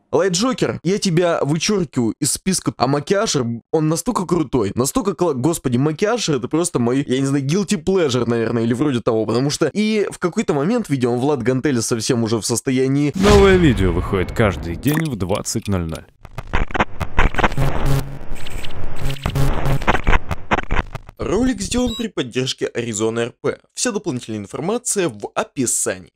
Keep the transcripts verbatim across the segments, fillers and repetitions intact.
Лайт Джокер, я тебя вычеркиваю из списка, а Макиашер, он настолько крутой, настолько кла... Господи, Макиашер это просто мой, я не знаю, guilty pleasure, наверное, или вроде того, потому что и в какой-то момент, видимо, Влад Гантеля совсем уже в состоянии... Новое видео выходит каждый день в двадцать ноль ноль. Ролик сделан при поддержке Arizona эр пи. Вся дополнительная информация в описании.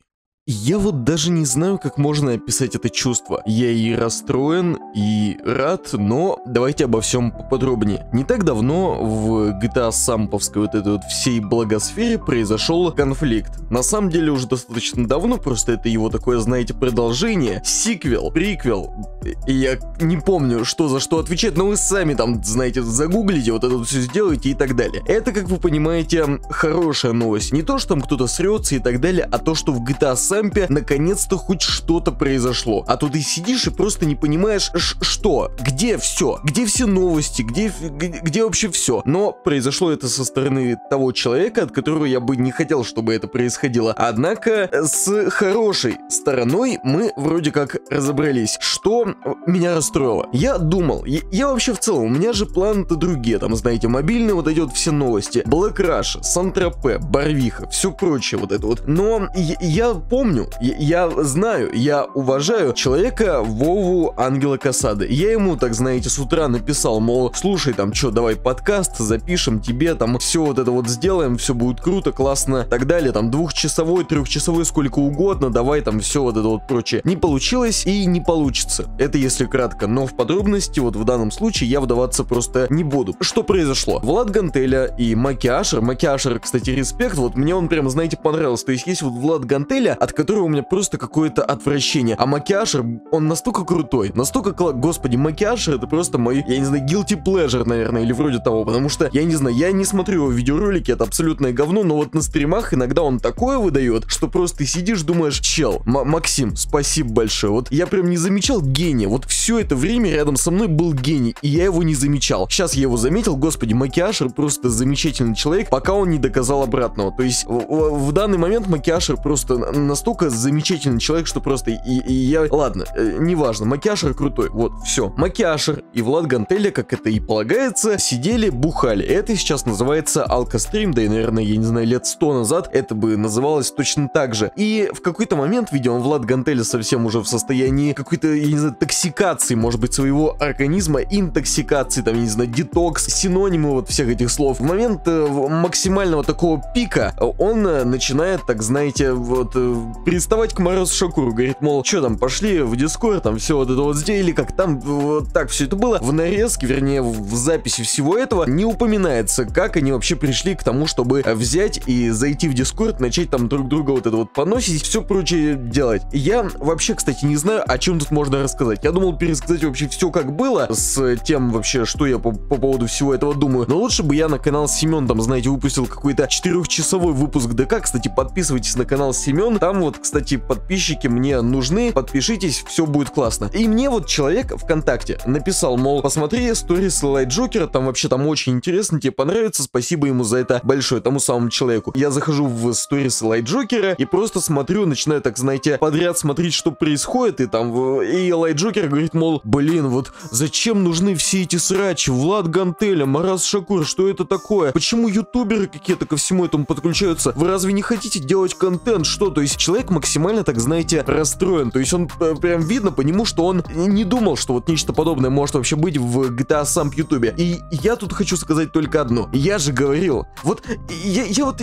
Я вот даже не знаю, как можно описать это чувство. Я и расстроен, и рад, но давайте обо всем поподробнее. Не так давно в джи ти эй самповской вот этой вот всей благосфере произошел конфликт. На самом деле уже достаточно давно, просто это его такое, знаете, продолжение, сиквел, приквел. И я не помню, что за что отвечать, но вы сами там, знаете, загуглите, вот это вот все сделаете и так далее. Это, как вы понимаете, хорошая новость. Не то, что там кто-то срется и так далее, а то, что в джи ти эй Samp наконец-то хоть что-то произошло. А то ты сидишь и просто не понимаешь, что, где все, где все новости, где, где, где вообще все. Но произошло это со стороны того человека, от которого я бы не хотел, чтобы это происходило. Однако с хорошей стороной мы вроде как разобрались. Что меня расстроило? Я думал, я, я вообще в целом, у меня же планы-то другие, там, знаете, мобильные вот эти вот все новости. Black Rush, Сан-Тропе, Барвиха, все прочее вот это вот. Но я, я помню, Я, я знаю, я уважаю человека Вову Ангела Касады. Я ему, так знаете, с утра написал, мол, слушай, там, что, давай подкаст запишем тебе, там, все вот это вот сделаем, все будет круто, классно, так далее, там, двухчасовой, трехчасовой, сколько угодно, давай, там, все вот это вот прочее. Не получилось и не получится. Это если кратко, но в подробности, вот в данном случае, я вдаваться просто не буду. Что произошло? Влад Гантеля и Макиашер, Макиашер, кстати, респект, вот мне он прям, знаете, понравился, то есть есть вот Влад Гантеля, от которого у меня просто какое-то отвращение. А Макиашер, он настолько крутой, настолько кла... Господи, Макиашер это просто мой, я не знаю, guilty pleasure, наверное, или вроде того, потому что, я не знаю, я не смотрю его видеоролики, это абсолютное говно, но вот на стримах иногда он такое выдает, что просто ты сидишь, думаешь, чел, М Максим, спасибо большое, вот я прям не замечал гения, вот все это время рядом со мной был гений, и я его не замечал. Сейчас я его заметил, господи, Макиашер просто замечательный человек, пока он не доказал обратного, то есть в, в, в данный момент Макиашер просто настолько замечательный человек, что просто и, и я... Ладно, э, неважно, Макиашер крутой, вот, все. Макиашер и Влад Гантеля, как это и полагается, сидели, бухали. Это сейчас называется алкострим, да и, наверное, я не знаю, лет сто назад это бы называлось точно так же. И в какой-то момент, видимо, Влад Гантеля совсем уже в состоянии какой-то, я не знаю, токсикации, может быть, своего организма, интоксикации, там, я не знаю, детокс, синонимы вот всех этих слов. В момент э, максимального такого пика он э, начинает, так знаете, вот, э, приставать к Морозу Шакуру, говорит, мол, что там, пошли в Дискорд, там все вот это вот сделали, как там, вот так все это было. В нарезке, вернее, в записи всего этого не упоминается, как они вообще пришли к тому, чтобы взять и зайти в Дискорд, начать там друг друга вот это вот поносить, все прочее делать. Я вообще, кстати, не знаю, о чем тут можно рассказать. Я думал пересказать вообще все, как было, с тем вообще, что я по, по поводу всего этого думаю, но лучше бы я на канал Семен, там, знаете, выпустил какой-то четырехчасовой выпуск ДК. Кстати, подписывайтесь на канал Семен, там вот, кстати, подписчики мне нужны, подпишитесь, все будет классно. И мне вот человек ВКонтакте написал, мол, посмотри сторис Лайт Джокера, там вообще там очень интересно, тебе понравится, спасибо ему за это большое, тому самому человеку. Я захожу в сторис Лайт Джокера и просто смотрю, начинаю, так знаете, подряд смотреть, что происходит, и там, и Лайт Джокер говорит, мол, блин, вот зачем нужны все эти срачи, Влад Гантеля, Мараз Шакур, что это такое? Почему ютуберы какие-то ко всему этому подключаются? Вы разве не хотите делать контент? Что? То есть человек максимально, так знаете, расстроен. То есть он прям видно по нему, что он не думал, что вот нечто подобное может вообще быть в джи ти эй Samp ютубе. И я тут хочу сказать только одно. Я же говорил, вот я, я вот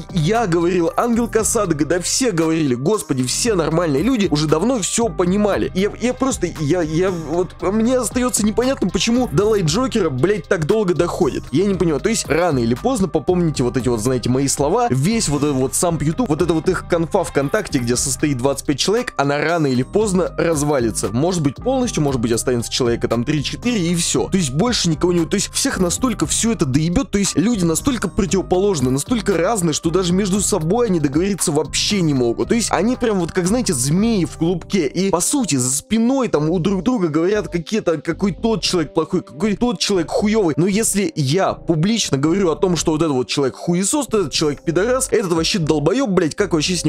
я говорил, Ангел Касада, да все говорили, господи, все нормальные люди уже давно все понимали. Я, я просто, я, я вот, мне остается непонятным, почему до Лайт Джокера, блять, так долго доходит. Я не понимаю. То есть рано или поздно, попомните вот эти вот, знаете, мои слова, весь вот этот вот Samp YouTube, вот это вот их конфа ВКонтакте, где состоит двадцать пять человек, она рано или поздно развалится. Может быть полностью, может быть останется человека там три-четыре и все. То есть больше никого не... То есть всех настолько все это доебет, то есть люди настолько противоположны, настолько разные, что даже между собой они договориться вообще не могут. То есть они прям вот как, знаете, змеи в клубке. И по сути за спиной там у друг друга говорят какие-то, какой тот человек плохой, какой тот человек хуёвый. Но если я публично говорю о том, что вот этот вот человек хуесос, этот человек пидорас, этот вообще долбоеб, блять, как вообще с ним хоть кто-то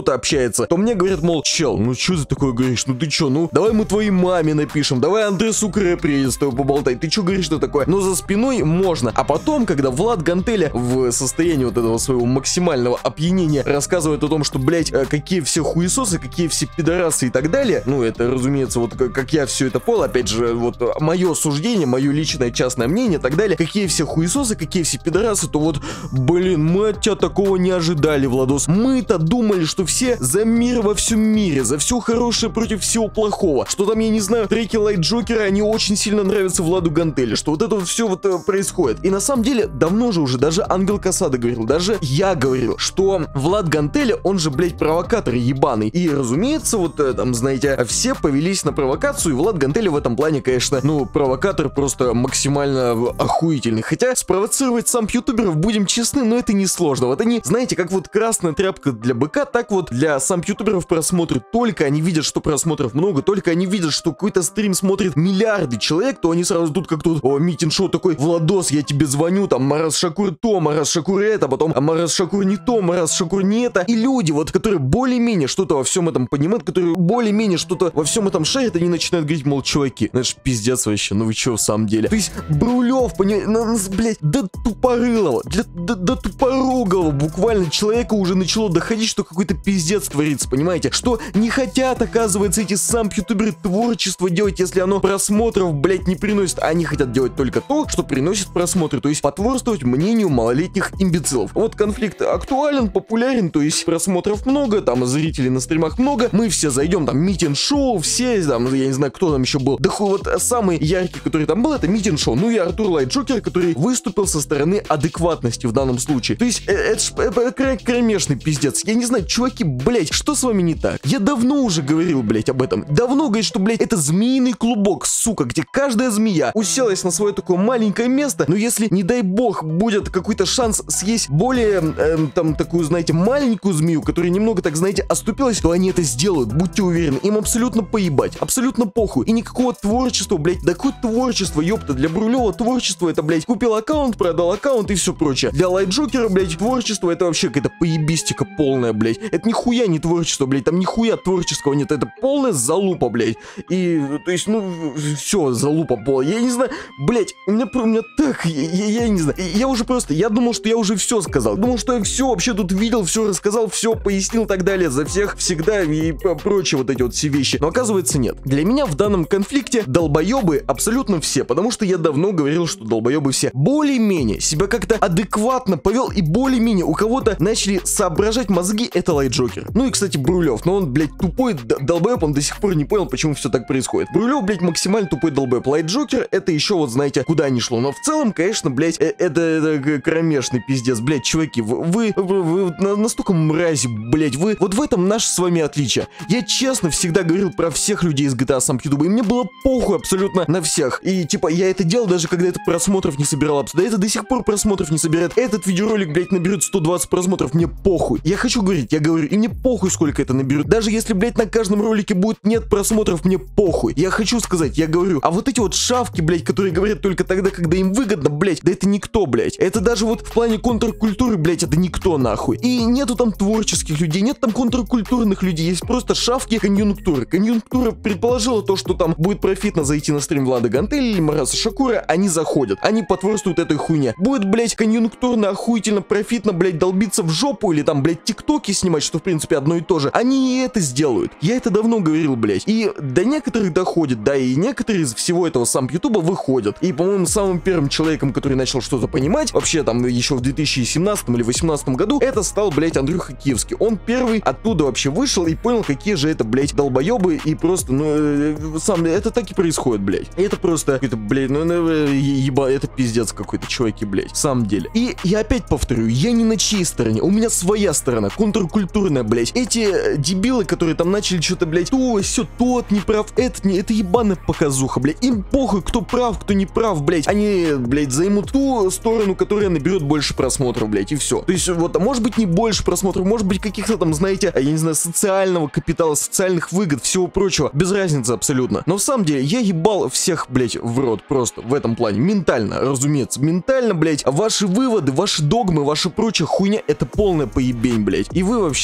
кто-то общается, то мне говорят, мол, чел, ну что ты такое говоришь, ну ты чё, ну давай мы твоей маме напишем, давай Андре Сукре приедет с тобой поболтать, ты чё говоришь, что такое? Но за спиной можно, а потом, когда Влад Гантеля в состоянии вот этого своего максимального опьянения рассказывает о том, что, блять, какие все хуесосы, какие все пидорасы и так далее, ну это, разумеется, вот как, как я все это понял, опять же, вот мое суждение, мое личное частное мнение и так далее, какие все хуесосы, какие все пидорасы, то вот, блин, мы от тебя такого не ожидали, Владос. Мы-то думали, что все за мир во всем мире, за все хорошее против всего плохого, что там, я не знаю, треки Лайт Джокера, они очень сильно нравятся Владу Гантеле, что вот это вот все вот э, происходит. И на самом деле, давно же уже даже Ангел Касада говорил, даже я говорил, что Влад Гантеле, он же, блять, провокатор ебаный. И, разумеется, вот э, там, знаете, все повелись на провокацию, и Влад Гантеле в этом плане, конечно, ну, провокатор просто максимально охуительный. Хотя спровоцировать сам ютуберов, будем честны, но это не сложно. Вот они, знаете, как вот красная тряпка для быка, так вот для сам ютуберов просмотры. Только они видят, что просмотров много, только они видят, что какой-то стрим смотрит миллиарды человек, то они сразу тут как тут, о, Митин Шоу такой, Владос, я тебе звоню, там, Марас Шакур то, Марас Шакур это, потом, а Марас Шакур не то, Марас Шакур не это. И люди, вот, которые более-менее что-то во всем этом понимают, которые более-менее что-то во всем этом шарят, они начинают говорить, мол, чуваки, знаешь, пиздец вообще, ну вы чё в самом деле? То есть, Брулев, понимаете, ну, блядь, до тупорылого, для, до, до тупорогого буквально человека уже начало доходить, что какой-то пиздец творится, понимаете? Что не хотят, оказывается, эти сам ютуберы творчество делать, если оно просмотров, блядь, не приносит, а они хотят делать только то, что приносит просмотры, то есть потворствовать мнению малолетних имбецилов. Вот конфликт актуален, популярен, то есть просмотров много, там зрителей на стримах много, мы все зайдем, там, Митин Шоу, все, там, я не знаю, кто там еще был, да хуй, вот самый яркий, который там был, это Митин Шоу, ну и Артур Лайт Джокер, который выступил со стороны адекватности в данном случае. То есть, э, это ж э, кромешный пиздец. Я не знаю, чуваки, блять, что с вами не так? Я давно уже говорил, блять, об этом. Давно говорит, что, блять, это змеиный клубок, сука, где каждая змея уселась на свое такое маленькое место, но если, не дай бог, будет какой-то шанс съесть более, э, там, такую, знаете, маленькую змею, которая немного, так, знаете, оступилась, то они это сделают, будьте уверены. Им абсолютно поебать, абсолютно похуй. И никакого творчества, блять, да какое творчество, ёпта, для Брулева творчество это, блять, купил аккаунт, продал аккаунт и все прочее. Для Лайт Джокера, блять, творчество это вообще какая-то поебистика полная, блять. Это нихуя не творчество, блять, там нихуя творческого нет, это полная залупа, блять. И, то есть, ну, все, залупа полная. Я не знаю, блять, у меня, у меня так, я, я, я не знаю, я уже просто, я думал, что я уже все сказал. Думал, что я все вообще тут видел, все рассказал, все пояснил и так далее, за всех, всегда и прочие вот эти вот все вещи. Но оказывается нет. Для меня в данном конфликте долбоебы абсолютно все, потому что я давно говорил, что долбоебы все более-менее себя как-то адекватно повел, и более-менее у кого-то начали соображать мозги, это Лайт Джокер. Ну и, кстати, Брулев, но он, блядь, тупой долбоеб, он до сих пор не понял, почему все так происходит. Брулев, блядь, максимально тупой долбоеб. Лайт Джокер, это еще вот, знаете, куда ни шло. Но в целом, конечно, блядь, это, это кромешный пиздец. Блядь, чуваки, вы, вы, вы, вы настолько мрази, блядь, вы, вот в этом наше с вами отличие. Я честно всегда говорил про всех людей из джи ти эй сам Ютуба, и мне было похуй абсолютно на всех. И, типа, я это делал даже когда это просмотров не собирал. Да это до сих пор просмотров не собирает. Этот видеоролик, блядь, наберет сто двадцать просмотров, мне похуй. Я хочу говорить, я говорю, и мне похуй, сколько это наберет. Даже если, блядь, на каждом ролике будет нет просмотров, мне похуй. Я хочу сказать, я говорю, а вот эти вот шавки, блядь, которые говорят только тогда, когда им выгодно, блядь, да это никто, блядь. Это даже вот в плане контркультуры, блядь, это никто, нахуй. И нету там творческих людей, нет там контркультурных людей, есть просто шавки конъюнктуры. Конъюнктура предположила то, что там будет профитно зайти на стрим Влада Гантеля или Мараса Шакура, они заходят, они потворствуют этой хуйне. Будет, блядь, конъюнктурно, охуительно, профитно, блядь, долбиться в жопу или там, блядь, тиктоки снимать, что в принципе одно и то же. Они и это сделают. Я это давно говорил, блядь. И до некоторых доходит, да, и некоторые из всего этого сам Ютуба выходят. И, по-моему, самым первым человеком, который начал что-то понимать, вообще там еще в две тысячи семнадцатом или две тысячи восемнадцатом году, это стал, блядь, Андрюха Киевский. Он первый оттуда вообще вышел и понял, какие же это, блядь, долбоебы, и просто, ну, э, сам, это так и происходит, блядь. И это просто, это, блядь, ну, ну еба, это пиздец какой-то, чуваки, блядь, в самом деле. И я опять повторю, я не на чьей стороне, у меня своя сторона, контркультурная, блядь. Эти дебилы, которые там начали что-то, блядь, то, все, тот не прав, этот не, это ебаная показуха, блядь. Им похуй, кто прав, кто не прав, блядь. Они, блядь, займут ту сторону, которая наберет больше просмотров, блядь, и все. То есть, вот, может быть, не больше просмотров, может быть, каких-то там, знаете, я не знаю, социального капитала, социальных выгод, всего прочего, без разницы абсолютно. Но в самом деле, я ебал всех, блядь, в рот просто в этом плане. Ментально, разумеется, ментально, блядь. Ваши выводы, ваши догмы, ваша прочая хуйня, это полная поебень, блядь. И вы вообще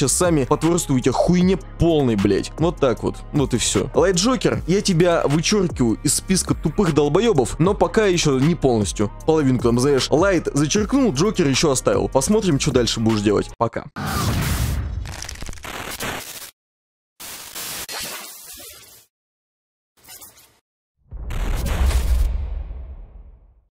сейчас сами потворствуете хуйне полной, блять. Вот так вот. Вот и все. Лайт Джокер, я тебя вычеркиваю из списка тупых долбоебов, но пока еще не полностью. Половинку там, знаешь, Лайт зачеркнул, Джокер еще оставил. Посмотрим, что дальше будешь делать. Пока.